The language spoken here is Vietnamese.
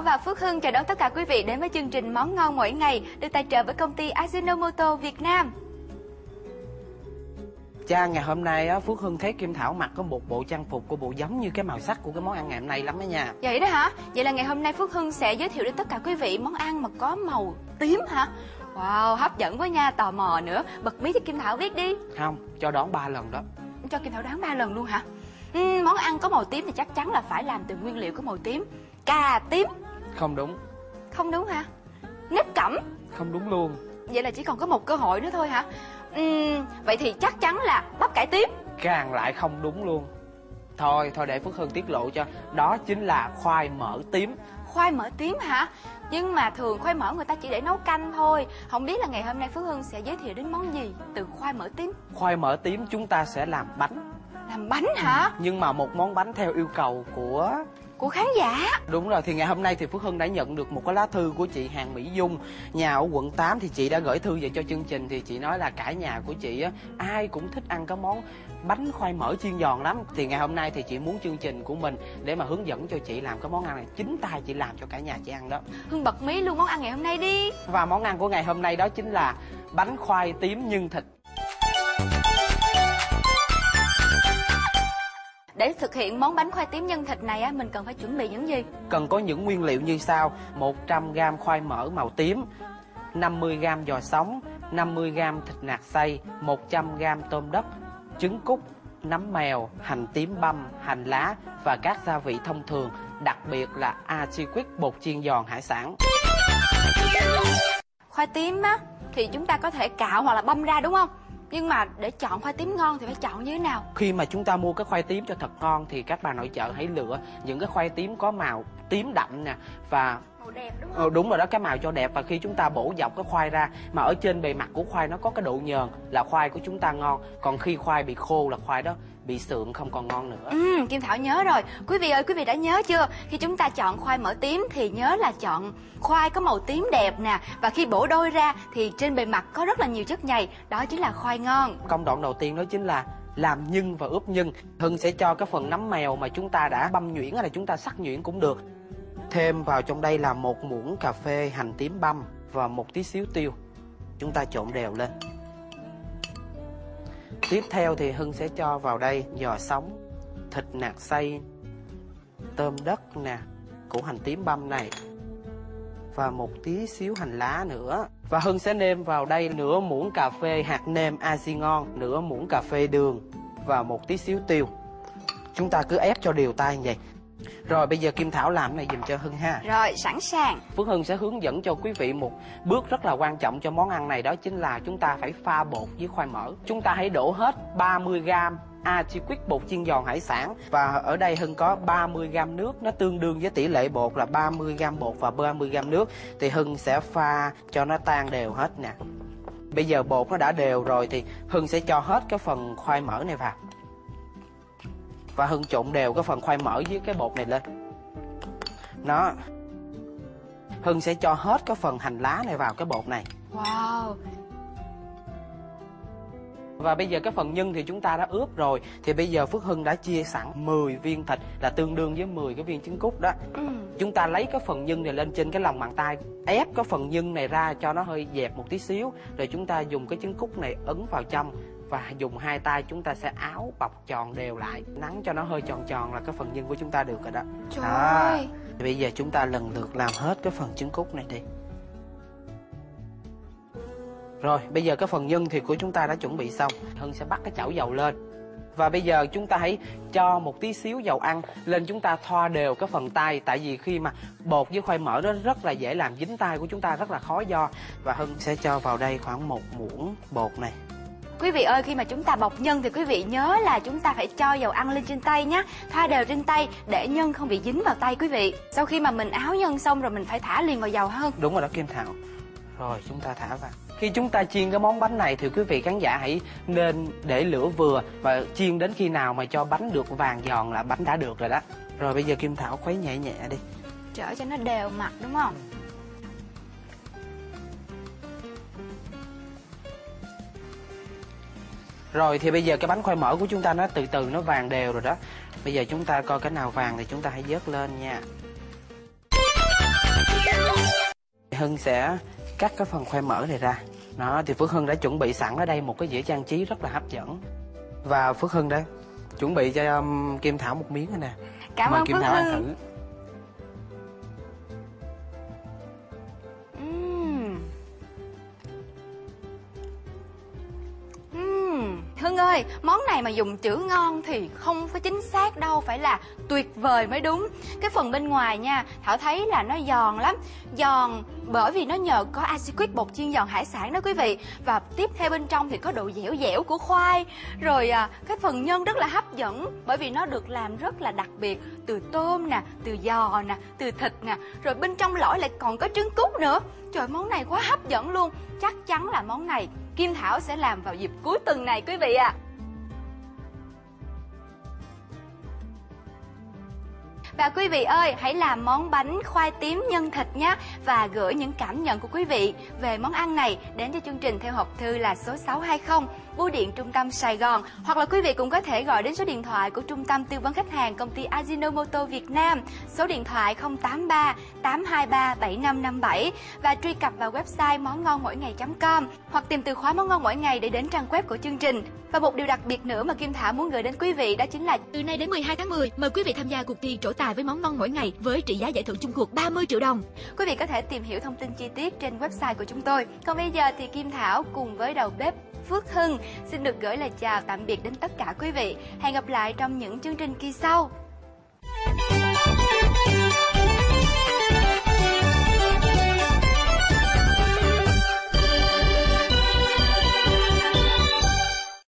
và Phước Hưng chào đón tất cả quý vị đến với chương trình Món Ngon Mỗi Ngày được tài trợ bởi công ty Ajinomoto Việt Nam. Cha, ngày hôm nay á, Phước Hưng thấy Kim Thảo mặc có một bộ trang phục của bộ giống như cái màu sắc của cái món ăn ngày hôm nay lắm đó nha. Vậy đó hả? Vậy là ngày hôm nay Phước Hưng sẽ giới thiệu đến tất cả quý vị món ăn mà có màu tím hả? Wow, hấp dẫn quá nha, tò mò nữa. Bật mí cho Kim Thảo biết đi. Không, cho đoán 3 lần đó. Cho Kim Thảo đoán 3 lần luôn hả? Món ăn có màu tím thì chắc chắn là phải làm từ nguyên liệu có màu tím. Cà tím. Không đúng. Không đúng hả? Nếp cẩm. Không đúng luôn. Vậy là chỉ còn có một cơ hội nữa thôi hả? Vậy thì chắc chắn là bắp cải tím. Càng lại không đúng luôn. Thôi để Phước Hưng tiết lộ cho. Đó chính là khoai mỡ tím. Khoai mỡ tím hả? Nhưng mà thường khoai mỡ người ta chỉ để nấu canh thôi. Không biết là ngày hôm nay Phước Hưng sẽ giới thiệu đến món gì từ khoai mỡ tím? Khoai mỡ tím chúng ta sẽ làm bánh. Làm bánh hả? Nhưng mà một món bánh theo yêu cầu của khán giả. Đúng rồi, thì ngày hôm nay thì Phước Hưng đã nhận được một cái lá thư của chị Hàng Mỹ Dung, nhà ở quận 8. Thì chị đã gửi thư về cho chương trình. Thì chị nói là cả nhà của chị á, ai cũng thích ăn cái món bánh khoai mỡ chiên giòn lắm. Thì ngày hôm nay thì chị muốn chương trình của mình để mà hướng dẫn cho chị làm cái món ăn này, chính tay chị làm cho cả nhà chị ăn đó. Hưng bật mí luôn món ăn ngày hôm nay đi. Và món ăn của ngày hôm nay đó chính là bánh khoai tím nhân thịt. Để thực hiện món bánh khoai tím nhân thịt này á, mình cần phải chuẩn bị những gì? Cần có những nguyên liệu như sau: 100g khoai mỡ màu tím, 50g giò sống, 50g thịt nạc xay, 100g tôm đất, trứng cút, nấm mèo, hành tím băm, hành lá và các gia vị thông thường, đặc biệt là achiquik, bột chiên giòn hải sản. Khoai tím á thì chúng ta có thể cạo hoặc là băm ra đúng không? Nhưng mà để chọn khoai tím ngon thì phải chọn như thế nào? Khi mà chúng ta mua cái khoai tím cho thật ngon thì các bà nội chợ hãy lựa những cái khoai tím có màu tím đậm nè và màu đẹp đúng không? Đúng rồi đó, cái màu cho đẹp. Và khi chúng ta bổ dọc cái khoai ra mà ở trên bề mặt của khoai nó có cái độ nhờn là khoai của chúng ta ngon. Còn khi khoai bị khô là khoai đó bị sượng, không còn ngon nữa. Kim Thảo nhớ rồi. Quý vị ơi, quý vị đã nhớ chưa? Khi chúng ta chọn khoai mỡ tím thì nhớ là chọn khoai có màu tím đẹp nè. Và khi bổ đôi ra thì trên bề mặt có rất là nhiều chất nhầy. Đó chính là khoai ngon. Công đoạn đầu tiên đó chính là làm nhân và ướp nhân. Hưng sẽ cho cái phần nấm mèo mà chúng ta đã băm nhuyễn hay là chúng ta sắc nhuyễn cũng được. Thêm vào trong đây là 1 muỗng cà phê hành tím băm và một tí xíu tiêu. Chúng ta trộn đều lên. Tiếp theo thì Hưng sẽ cho vào đây giò sống, thịt nạc xay, tôm đất nè, củ hành tím băm này và một tí xíu hành lá nữa. Và Hưng sẽ nêm vào đây nửa muỗng cà phê hạt nêm Aji ngon, nửa muỗng cà phê đường và một tí xíu tiêu. Chúng ta cứ ép cho đều tay như vậy. Rồi bây giờ Kim Thảo làm cái này dùm cho Hưng ha. Rồi, sẵn sàng. Phước Hưng sẽ hướng dẫn cho quý vị một bước rất là quan trọng cho món ăn này. Đó chính là chúng ta phải pha bột với khoai mỡ. Chúng ta hãy đổ hết 30g achiquik bột chiên giòn hải sản. Và ở đây Hưng có 30g nước. Nó tương đương với tỷ lệ bột là 30g bột và 30g nước. Thì Hưng sẽ pha cho nó tan đều hết nè. Bây giờ bột nó đã đều rồi thì Hưng sẽ cho hết cái phần khoai mỡ này vào. Và Hưng trộn đều cái phần khoai mỡ với cái bột này lên. Nó Hưng sẽ cho hết cái phần hành lá này vào cái bột này. Wow. Và bây giờ cái phần nhân thì chúng ta đã ướp rồi. Thì bây giờ Phước Hưng đã chia sẵn 10 viên thịt là tương đương với 10 cái viên trứng cút đó. Chúng ta lấy cái phần nhân này lên trên cái lòng bàn tay, ép cái phần nhân này ra cho nó hơi dẹp một tí xíu. Rồi chúng ta dùng cái trứng cút này ấn vào trong. Và dùng hai tay chúng ta sẽ áo bọc tròn đều lại, nắn cho nó hơi tròn tròn là cái phần nhân của chúng ta được rồi đó. Trời ơi. Thì bây giờ chúng ta lần lượt làm hết cái phần trứng cút này đi. Rồi bây giờ cái phần nhân thì của chúng ta đã chuẩn bị xong. Hưng sẽ bắt cái chảo dầu lên. Và bây giờ chúng ta hãy cho một tí xíu dầu ăn lên, chúng ta thoa đều cái phần tay. Tại vì khi mà bột với khoai mỡ nó rất là dễ làm dính tay của chúng ta, rất là khó do. Và Hưng sẽ cho vào đây khoảng 1 muỗng bột này. Quý vị ơi, khi mà chúng ta bọc nhân thì quý vị nhớ là chúng ta phải cho dầu ăn lên trên tay nhé. Thoa đều trên tay để nhân không bị dính vào tay quý vị. Sau khi mà mình áo nhân xong rồi mình phải thả liền vào dầu hơn. Đúng rồi đó Kim Thảo. Rồi chúng ta thả vào. Khi chúng ta chiên cái món bánh này thì quý vị khán giả hãy nên để lửa vừa và chiên đến khi nào mà cho bánh được vàng giòn là bánh đã được rồi đó. Rồi bây giờ Kim Thảo khuấy nhẹ nhẹ đi. Chở cho nó đều mặt đúng không? Rồi thì bây giờ cái bánh khoai mỡ của chúng ta nó từ từ nó vàng đều rồi đó. Bây giờ chúng ta coi cái nào vàng thì chúng ta hãy vớt lên nha. Hưng sẽ cắt cái phần khoai mỡ này ra. Đó, thì Phước Hưng đã chuẩn bị sẵn ở đây một cái dĩa trang trí rất là hấp dẫn. Và Phước Hưng đã chuẩn bị cho Kim Thảo một miếng này nè. Cảm Mời ơn Kim Phước Thảo ăn Hưng. thử. Hưng ơi, món này mà dùng chữ ngon thì không có chính xác đâu, phải là tuyệt vời mới đúng. Cái phần bên ngoài nha, Thảo thấy là nó giòn lắm. Giòn bởi vì nó nhờ có Aciquick bột chiên giòn hải sản đó quý vị. Và tiếp theo bên trong thì có độ dẻo dẻo của khoai. Rồi cái phần nhân rất là hấp dẫn, bởi vì nó được làm rất là đặc biệt. Từ tôm nè, từ giò nè, từ thịt nè. Rồi bên trong lõi lại còn có trứng cút nữa. Trời, món này quá hấp dẫn luôn. Chắc chắn là món này Kim Thảo sẽ làm vào dịp cuối tuần này quý vị ạ. Và quý vị ơi, hãy làm món bánh khoai tím nhân thịt nhé. Và gửi những cảm nhận của quý vị về món ăn này đến cho chương trình theo hộp thư là số 620 Bưu điện Trung tâm Sài Gòn. Hoặc là quý vị cũng có thể gọi đến số điện thoại của Trung tâm Tư vấn Khách hàng Công ty Ajinomoto Việt Nam, số điện thoại 083 823 7557 và truy cập vào website món ngon mỗi ngày.com hoặc tìm từ khóa món ngon mỗi ngày để đến trang web của chương trình. Và một điều đặc biệt nữa mà Kim Thảo muốn gửi đến quý vị đó chính là từ nay đến 12 tháng 10, mời quý vị tham gia cuộc thi trổ tài với món ngon mỗi ngày với trị giá giải thưởng chung cuộc 30 triệu đồng. Quý vị có thể tìm hiểu thông tin chi tiết trên website của chúng tôi. Còn bây giờ thì Kim Thảo cùng với đầu bếp Phước Hưng xin được gửi lời chào tạm biệt đến tất cả quý vị. Hẹn gặp lại trong những chương trình kỳ sau.